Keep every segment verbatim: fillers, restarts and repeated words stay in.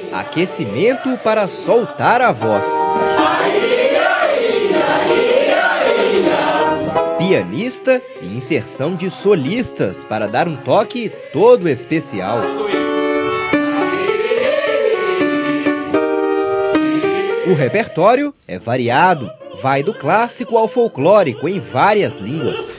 aquecimento para soltar a voz. Pianista e inserção de solistas para dar um toque todo especial. O repertório é variado, vai do clássico ao folclórico em várias línguas.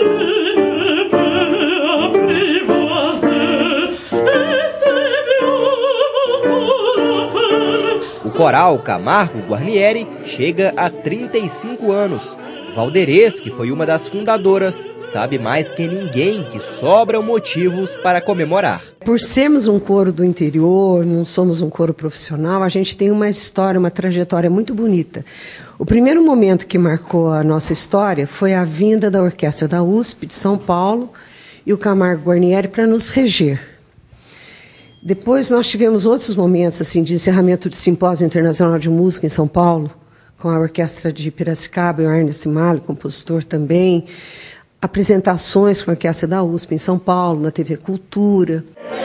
O Coral Camargo Guarnieri chega a trinta e cinco anos. Valderez, que foi uma das fundadoras, sabe mais que ninguém que sobram motivos para comemorar. Por sermos um coro do interior, não somos um coro profissional, a gente tem uma história, uma trajetória muito bonita. O primeiro momento que marcou a nossa história foi a vinda da Orquestra da U S P de São Paulo e o Camargo Guarnieri para nos reger. Depois nós tivemos outros momentos assim, de encerramento de Simpósio Internacional de Música em São Paulo, com a Orquestra de Piracicaba e o Ernest Mali, compositor também. Apresentações com a Orquestra da U S P em São Paulo, na T V Cultura.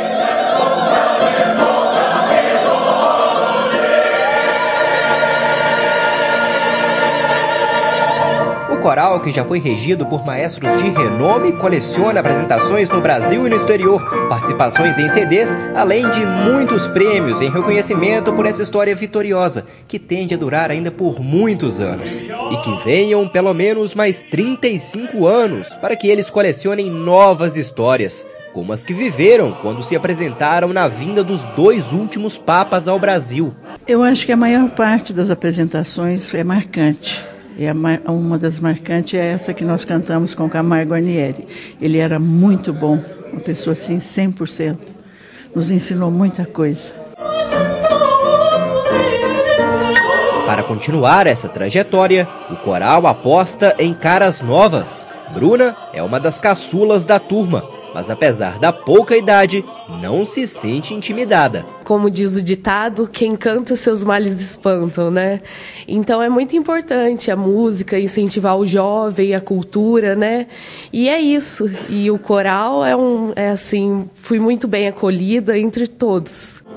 O coral, que já foi regido por maestros de renome, coleciona apresentações no Brasil e no exterior, participações em C Ds, além de muitos prêmios em reconhecimento por essa história vitoriosa, que tende a durar ainda por muitos anos. E que venham pelo menos mais trinta e cinco anos para que eles colecionem novas histórias, como as que viveram quando se apresentaram na vinda dos dois últimos papas ao Brasil. Eu acho que a maior parte das apresentações é marcante. E uma das marcantes é essa que nós cantamos com o Camargo Guarnieri. Ele era muito bom, uma pessoa assim, cem por cento. Nos ensinou muita coisa. Para continuar essa trajetória, o coral aposta em caras novas. Bruna é uma das caçulas da turma, mas apesar da pouca idade, não se sente intimidada. Como diz o ditado, quem canta seus males espantam, né? Então é muito importante a música, incentivar o jovem, a cultura, né? E é isso. E o coral é um, é assim, fui muito bem acolhida entre todos.